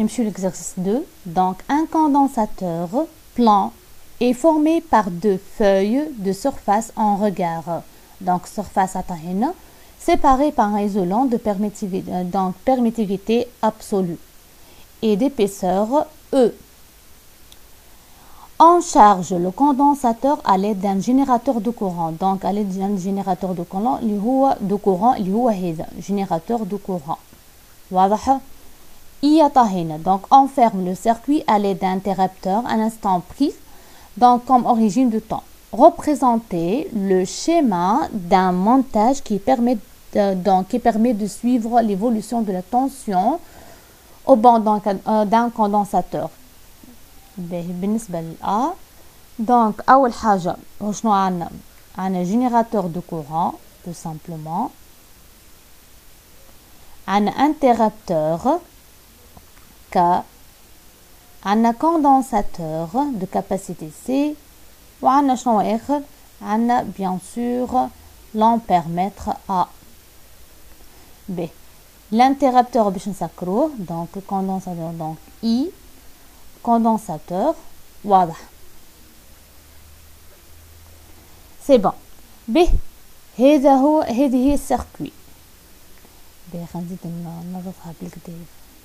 l'exercice 2. Donc, un condensateur plan est formé par deux feuilles de surface en regard. Donc, surface atahina, séparée par un isolant de permittivité absolue et d'épaisseur E. On charge le condensateur à l'aide d'un générateur de courant. Donc, à l'aide d'un générateur de courant, générateur de courant. Donc, on ferme le circuit à l'aide d'un interrupteur à l'instant pris, donc comme origine de temps. Représenter le schéma d'un montage qui permet de suivre l'évolution de la tension au banc d'un condensateur. بالنسبة للA donc أول حاجة شنو عنا générateur de courant tout simplement, عنا interrupteur K, عنا condensateur de capacité C, وعنا شنو آخر عنا bien sûr l'ampèremètre A. B, l'interrupteur باش نسكروه donc le condensateur donc I, condensateur واضح. c'est bon. B, هذه هي السيركوي. B خلينا نزيد ننظفها بالكدا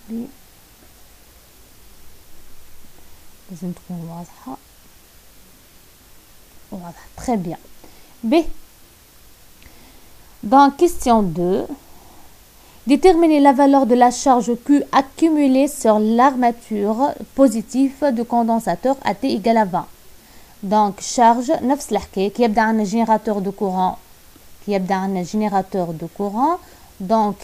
لازم تكون واضحة. Très bien. B. Dans question 2, déterminer la valeur de la charge Q accumulée sur l'armature positive du condensateur à T égale à 20. Donc, charge, نفس الحكاية كي يبدأ عندنا générateur de courant. Donc,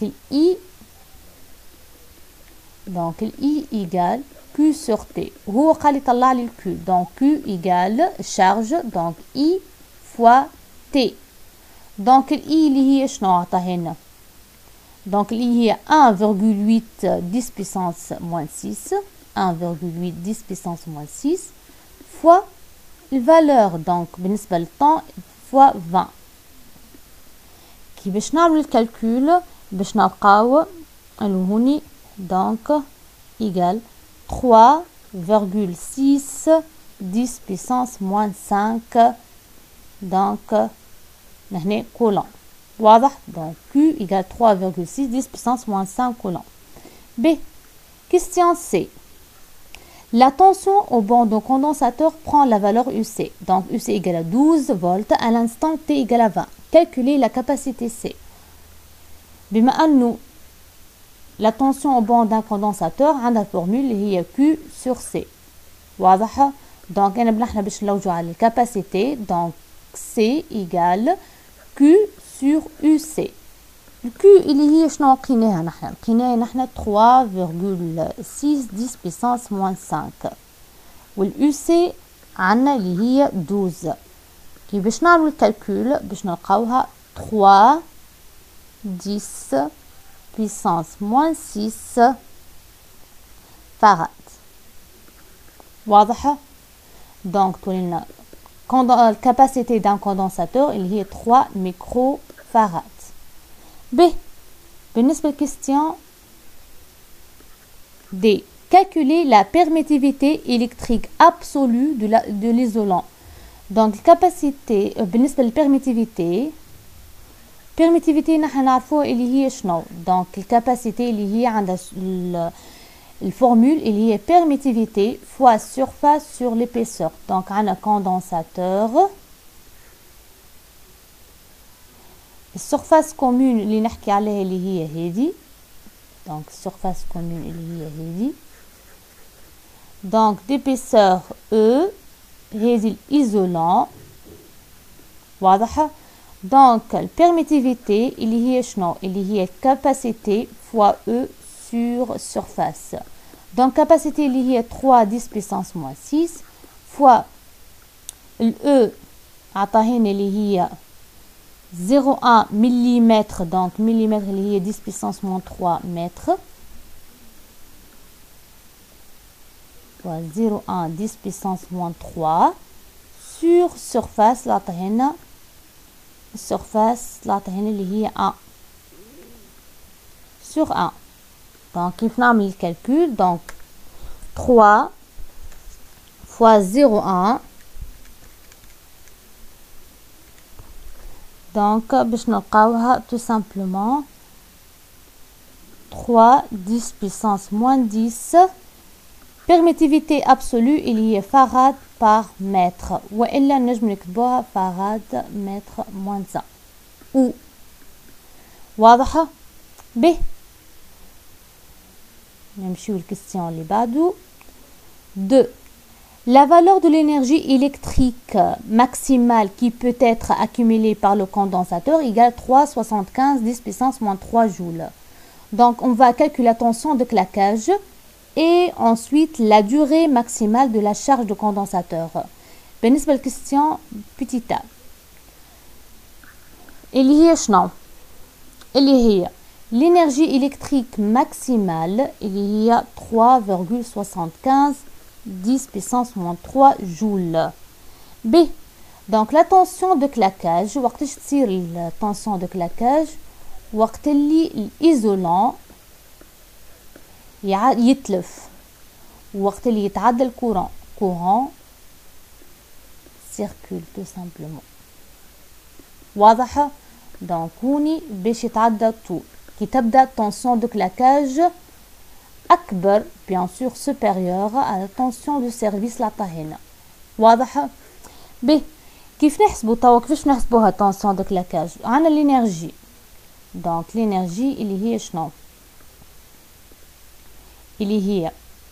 I égale Q sur T. هو قال يطلع لي Q. Donc, Q égale charge. Donc, I fois T. Donc, I اللي هي شنو عطاهالنا؟ Donc, il y a 1,8 10 puissance moins 6. 1,8 10 puissance moins 6 fois la valeur. Donc, بالنسبة للطن fois 20. كي باش نعمل الكالكول باش نلقاو هوني donc égale 3,6 10 puissance moins 5 donc هنا coulomb. واضح. donc Q égale 3,6 10 puissance moins 5 coulomb. B. Question C. La tension au banc de condensateur prend la valeur UC. Donc UC égale à 12 volts à l'instant T égale à 20. Calculer la capacité C. بما أنه la tension au banc d'un condensateur عندها formule هي Q sur C. واضحة. donc أنا بنحنا باش نلوجو على الكاباسيتي. donc C égale Q sur UC. Q اللي هي شنو لقيناها نحنا؟ لقيناها نحنا 3,6 10 puissance moins 5 والUC عندنا اللي هي 12. كي باش نعمل الكالكول باش نلقاوها 3 10 puissance moins 6 farad. واضحة. donc تولينا la capacité d'un condensateur il y a 3 microfarads. B. بالنسبة question D. Calculer la permittivité électrique absolue de l'isolant. Donc capacité بالنسبة للpermittivité نحن نعرفوها اللي هي شنو. donc الكاباسيتي اللي هي عندها الفورمule اللي هي permittivité fois surface sur l'épaisseur. donc عندنا condensateur السرفاس كومون اللي نحكي عليها اللي هي هذه. donc surface commune اللي هي هذه. donc d'épaisseur E هذه الإيزولون. واضحة. donc البيرميتيفيتي اللي هي شنو؟ اللي هي capacité fois E sur surface. donc capacité اللي هي 3 10 puissance moins 6 fois ال E عطاهينا اللي هي 0,1 mm. donc millimètre اللي هي 10 puissance moins 3 mètres fois 0,1 10 puissance moins 3 sur surface l'عطاهينا السرفاس l'عطاهينا اللي هي 1 sur 1. donc كيف نعمل الكالكول donc 3 fois 0,1. Donc, باش نلقاوها tout simplement 3 10 puissance moins 10. Permittivité absolue اللي هي farad par mètre. وإلا نجم نكتبوها farad mètre moins 1. ou واضحة؟ ب نمشيو الكستيون اللي بعدو. 2. La valeur de l'énergie électrique maximale qui peut être accumulée par le condensateur égale 3,75 10 puissance moins 3 joules. Donc, on va calculer la tension de claquage et ensuite la durée maximale de la charge de condensateur. بالنسبة للكستيون petit a. اللي هي شنو؟ اللي هي l'énergie électrique maximale اللي هي 3,75 10 puissance moins 3 joules. B. Donc la tension de claquage, وقتاش تصير la tension de claquage وقت اللي l'isolant يتلف وقت اللي يتعدى الكورون. courant circule tout simplement. واضحة؟ donc هوني باش يتعدى الطول كي تبدا tension de claquage أكبر bien sûr supérieure à la tension de service لعطاهنا. واضحة؟ ب كيف نحسبو توا كيفاش نحسبوها tension de claquage؟ عنا l'énergie. donc l'énergie اللي هي شنو؟ اللي هي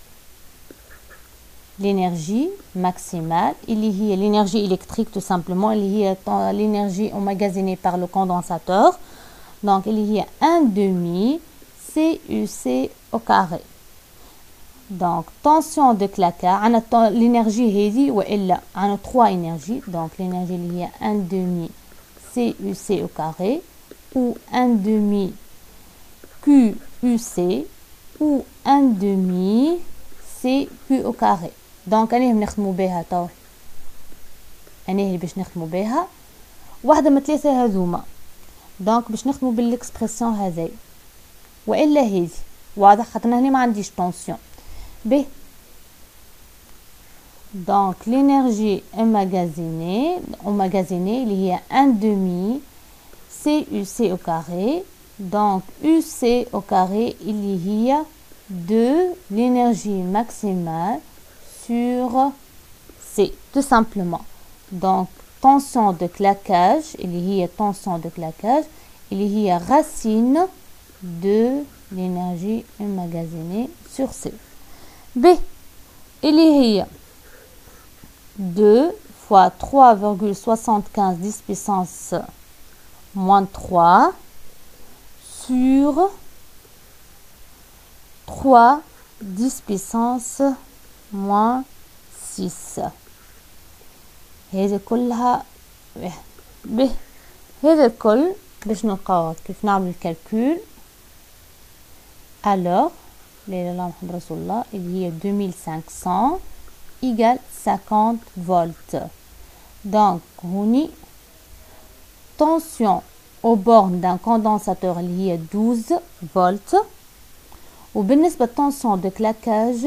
l'énergie maximale اللي هي l'énergie électrique tout simplement اللي هي l'énergie emmagasinée par le condensateur. donc اللي هي 1/2 CUC au carré. donc tension de claquage عنا l'énergie هذه وإلا عنا 3 énergies. donc l'énergie اللي هي 1/2 CUC au carré ou 1/2 QUC ou 1/2 CQ au carré. donc أنا بنخدمو بها تو أنا اللي باش نخدمو بها واحدة من 3 هذوما. donc باش نخدمو بالاكسبرسيون هذي وإلا هذي. واضح؟ خاطر هنا ما عنديش tension. ب donc l'énergie emmagasinée اللي هي 1/2 CUC au carré. donc UC au carré اللي هي de l'énergie maximale sur C tout simplement. donc tension de claquage اللي هي tension de claquage اللي هي racine de l'énergie emmagasinée sur C. B اللي هي 2 fois 3,75 10 puissance moins 3 sur 3 10 puissance moins 6. هذه كلها ب هذا الكل باش نلقاو كيف نعمل الكالكول. alors لا إله محمد رسول الله اللي هي 2500 égale 50 volts. donc هوني tension aux bornes d'un condensateur اللي هي 12 volts. وبالنسبة tension de claquage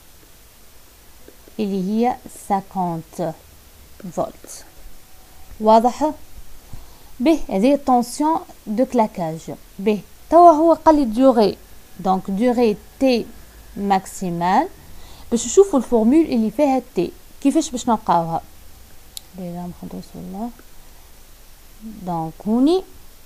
اللي هي 50 volts. واضح؟ ب هذه tension de claquage. ب توا هو قال لي durée. donc durée T maximale. باش نشوفوا الفورمول اللي فيها T كيفاش باش نلقاوها. لا إله محمد رسول الله. donc هوني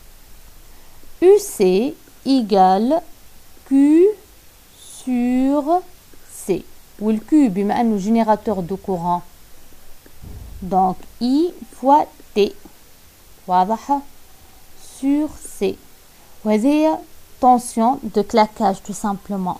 UC égale Q sur C. والQ بما انه générateur de courant donc I fois T. واضحة؟ sur C. وهذه tension de claquage tout simplement.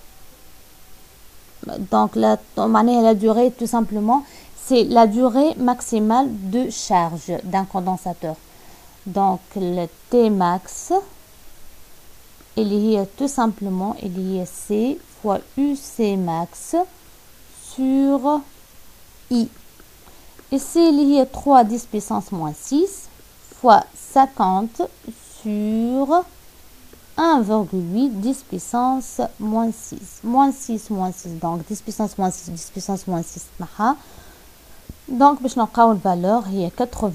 donc معناها la durée tout simplement c'est la durée maximale de charge d'un condensateur. donc le T max اللي هي tout simplement اللي هي C fois UC max sur I. ici اللي هي 3 10 puissance moins 6 fois 50 sur 1,8 10 puissance moins 6. Moins 6, moins 6. Donc 10 puissance moins 6, 10 puissance moins 6 نحا. Donc باش نلقاو الفالور هي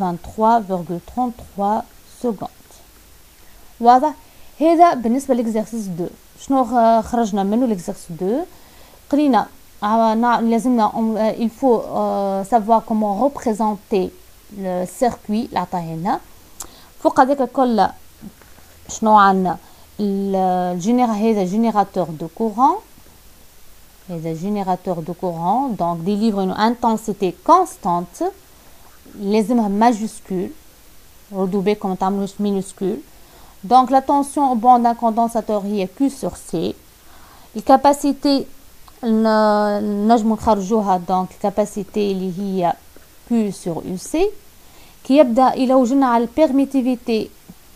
83,33 secondes. واضح؟ هذا بالنسبة لإكزرسيس 2. شنو خرجنا منه لإكزرسيس 2؟ قرينا لازمنا il faut savoir comment représenter le circuit اللي عطاه لنا. فوق هذاك الكل شنو عندنا؟ هذا générateur de courant. هذا générateur de courant donc délivre une intensité constante لازمها majuscule redoublé comme تعملوش minuscule. Donc la tension au banc d'un condensateur هي Q sur C. الكاباسيتي نجمو نخرجوها donc الكاباسيتي اللي هي Q sur UC كي يبدا الى وجدنا على البيرميتيفيتي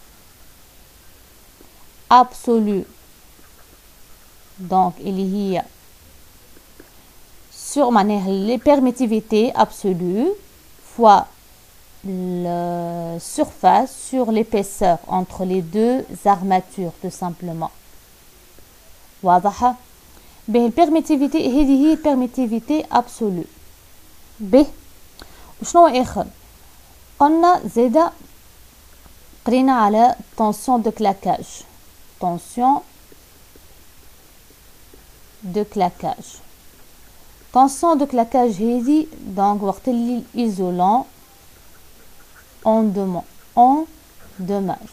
absolue donc اللي هي sur معناها les permittivité absolue fois la surface sur l'épaisseur entre les deux armatures tout simplement. واضحة؟ به البيرميتيفيتي هذه هي البيرميتيفيتي absolue. به وشنو آخر؟ قلنا زيدا قرينا على tension de claquage. Tension de claquage. Tension de claquage هذه donc وقت اللي isolant endommage.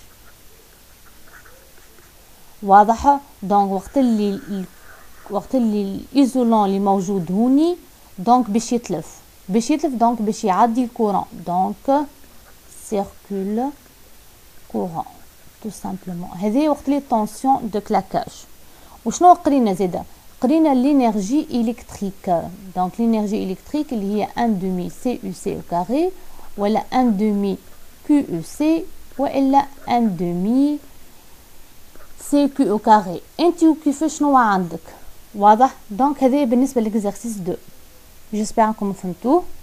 واضحة؟ donc وقت اللي الايزولون اللي موجود هوني donc باش يتلف donc باش يعدي الكورون donc circule courant tout simplement. هذه وقت لي tension de claquage. وشنو قرينا زيدا؟ قرينا l'énergie électrique. donc l'énergie électrique اللي هي 1/2 CUC au carré ولا 1/2 QEC وإلا 1/2 CQ au carré. انت وكيف شنو عندك؟ واضح؟ دونك هذا بالنسبة لإكزرسيس 2. جيسبر انكم فهمتوه.